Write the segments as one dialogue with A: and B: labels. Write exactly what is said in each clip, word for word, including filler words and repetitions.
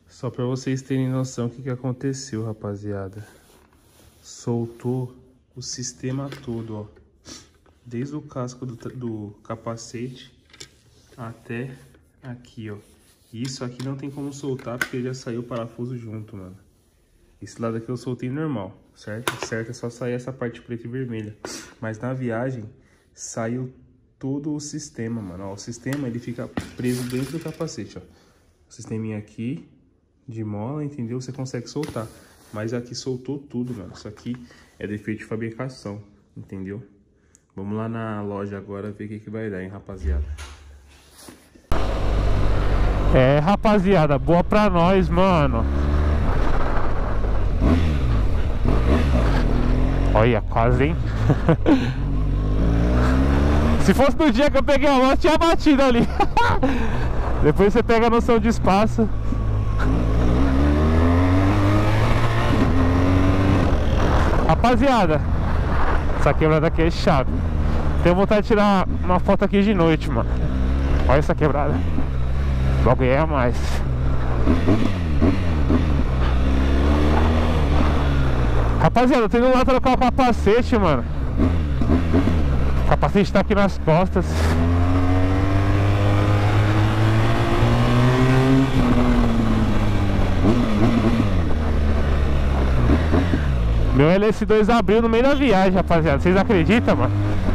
A: Só pra vocês terem noção o que, que aconteceu, rapaziada. Soltou o sistema todo, ó. Desde o casco do, do capacete até aqui, ó. Isso aqui não tem como soltar porque já saiu o parafuso junto, mano. Esse lado aqui eu soltei normal, certo? Certo, é só sair essa parte preta e vermelha. Mas na viagem saiu todo o sistema, mano. Ó, o sistema ele fica preso dentro do capacete, ó. O sisteminha aqui de mola, entendeu? Você consegue soltar. Mas aqui soltou tudo, mano. Isso aqui é defeito de fabricação, entendeu? Vamos lá na loja agora ver o que, que vai dar, hein, rapaziada.
B: É, rapaziada, boa pra nós, mano. Olha, quase, hein? Se fosse no dia que eu peguei a moto, tinha batido ali. Depois você pega a noção de espaço. Rapaziada, essa quebrada aqui é chata. Tenho vontade de tirar uma foto aqui de noite, mano. Olha essa quebrada. Logo é a mais. Rapaziada, eu tô indo lá trocar o capacete, mano. O capacete tá aqui nas costas. Meu L S dois abriu no meio da viagem, rapaziada. Vocês acreditam, mano?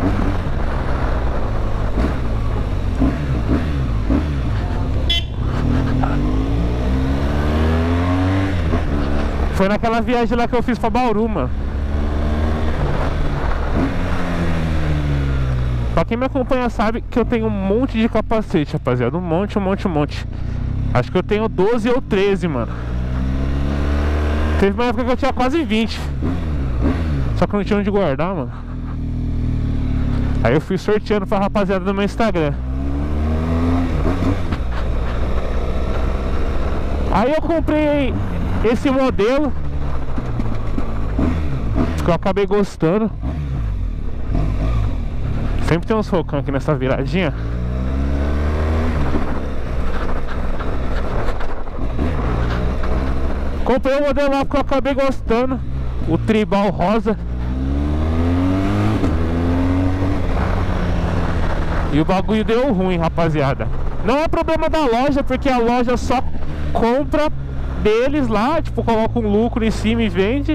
B: Foi naquela viagem lá que eu fiz pra Bauru, mano. Pra quem me acompanha sabe que eu tenho um monte de capacete, rapaziada. Um monte, um monte, um monte. Acho que eu tenho doze ou treze, mano. Teve uma época que eu tinha quase vinte. Só que eu não tinha onde guardar, mano. Aí eu fui sorteando pra rapaziada do meu Instagram. Aí eu comprei esse modelo que eu acabei gostando. Sempre tem uns rocão aqui nessa viradinha. Comprei o modelo lá que eu acabei gostando, o tribal rosa. E o bagulho deu ruim, rapaziada. Não é problema da loja, porque a loja só compra deles lá, tipo, coloca um lucro em cima e vende.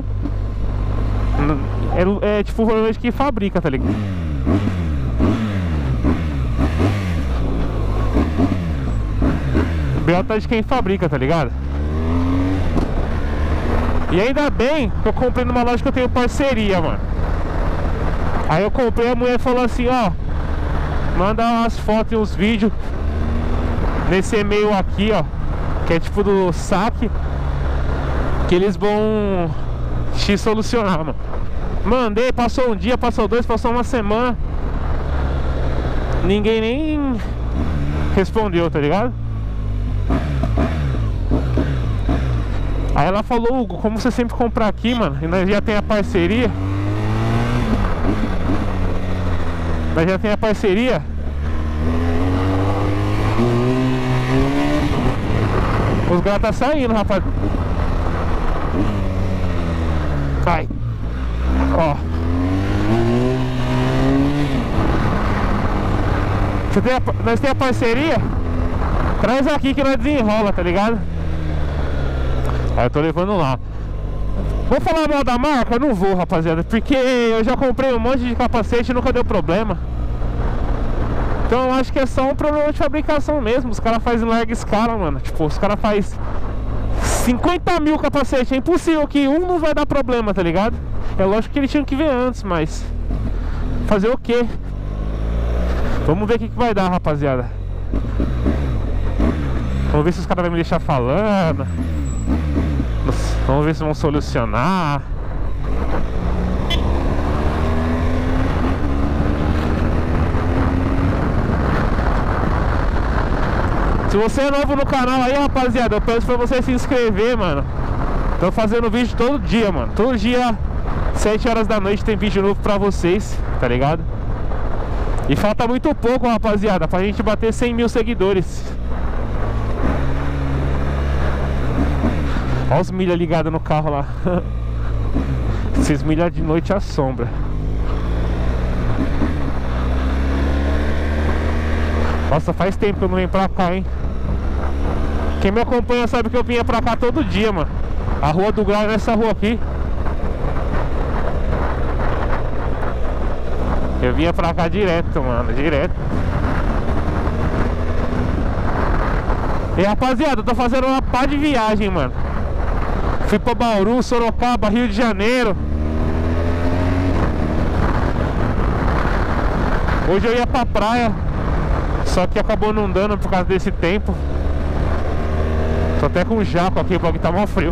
B: É, é tipo o que fabrica, tá ligado? O B O tá de quem fabrica, tá ligado? E ainda bem que eu comprei numa loja que eu tenho parceria, mano. Aí eu comprei, a mulher falou assim, ó, manda umas fotos e uns vídeos nesse e-mail aqui, ó, que é tipo do saque, que eles vão te solucionar, mano. Mandei, passou um dia, passou dois, passou uma semana, ninguém nem respondeu, tá ligado? Aí ela falou, Hugo, como você sempre compra aqui, mano, e nós já tem a parceria, nós já tem a parceria, os gatos tá saindo, rapaz. Cai. Ó. Você tem a, nós tem a parceria, traz aqui que nós desenrola, tá ligado? Aí eu tô levando lá. Vou falar mal da marca? Não vou, rapaziada, porque eu já comprei um monte de capacete e nunca deu problema. Então eu acho que é só um problema de fabricação mesmo. Os caras fazem em larga escala, mano. Tipo, os caras fazem cinquenta mil capacetes. É impossível que um não vai dar problema, tá ligado? É lógico que eles tinham que ver antes, mas fazer o quê? Vamos ver o que, que vai dar, rapaziada. Vamos ver se os caras vão me deixar falando. Vamos ver se vão solucionar. Se você é novo no canal aí, rapaziada, eu peço pra você se inscrever, mano. Tô fazendo vídeo todo dia, mano. Todo dia, sete horas da noite, tem vídeo novo pra vocês, tá ligado? E falta muito pouco, rapaziada, pra gente bater cem mil seguidores. Olha os milha ligados no carro lá. Esses milha de noite assombra. Nossa, faz tempo que eu não venho pra cá, hein? Quem me acompanha sabe que eu vinha pra cá todo dia, mano. A Rua do Grau é nessa rua aqui. Eu vinha pra cá direto, mano, direto. E rapaziada, eu tô fazendo uma pá de viagem, mano. Fui pra Bauru, Sorocaba, Rio de Janeiro. Hoje eu ia pra praia, só que acabou não dando por causa desse tempo. Tô até com um jaco aqui, porque tá mó frio.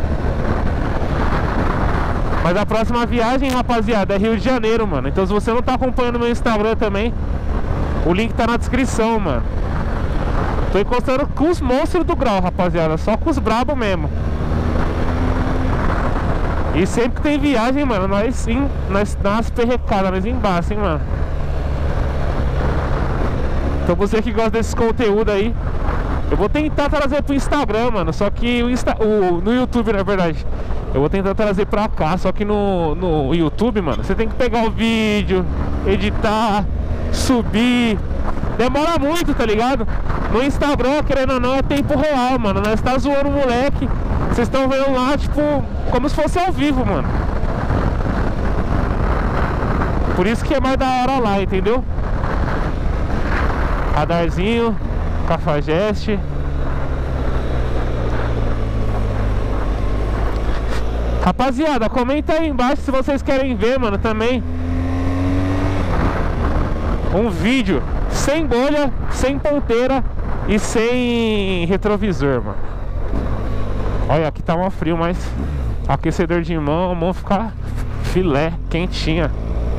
B: Mas a próxima viagem, rapaziada, é Rio de Janeiro, mano. Então se você não tá acompanhando meu Instagram também, o link tá na descrição, mano. Tô encostando com os monstros do grau, rapaziada. Só com os brabos mesmo. E sempre que tem viagem, mano, nós sim, nós dá umas perrecadas, nós embaixo, hein, mano. Então você que gosta desses conteúdos aí, eu vou tentar trazer pro Instagram, mano. Só que o, Insta, o no YouTube, na verdade, eu vou tentar trazer pra cá. Só que no, no YouTube, mano, você tem que pegar o vídeo, editar, subir. Demora muito, tá ligado? No Instagram, querendo ou não, é tempo real, mano. Nós tá zoando o moleque. Vocês estão vendo lá, tipo, como se fosse ao vivo, mano. Por isso que é mais da hora lá, entendeu? Radarzinho, Cafajeste. Rapaziada, comenta aí embaixo se vocês querem ver, mano, também um vídeo sem bolha, sem ponteira e sem retrovisor, mano. Olha, aqui tá mó frio, mas aquecedor de mão, a mão fica filé, quentinha.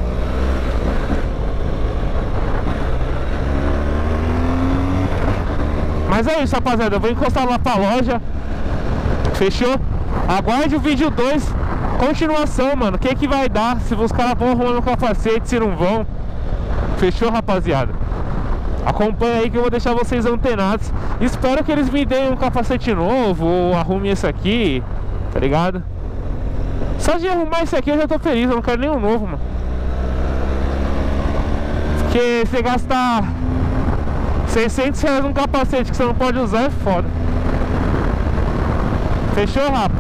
B: Mas é isso, rapaziada, eu vou encostar lá pra loja. Fechou? Aguarde o vídeo dois, continuação, mano. O que que vai dar, se os caras vão arrumando o capacete, se não vão. Fechou, rapaziada? Acompanha aí que eu vou deixar vocês antenados. Espero que eles me deem um capacete novo, ou arrumem esse aqui, tá ligado? Só de arrumar esse aqui eu já tô feliz, eu não quero nenhum novo, mano. Porque você gastar seiscentos reais num capacete que você não pode usar é foda. Fechou, rapa?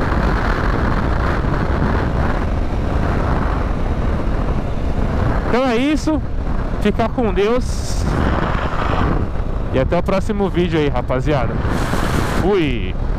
B: Então é isso. Fica com Deus. E até o próximo vídeo aí, rapaziada. Fui!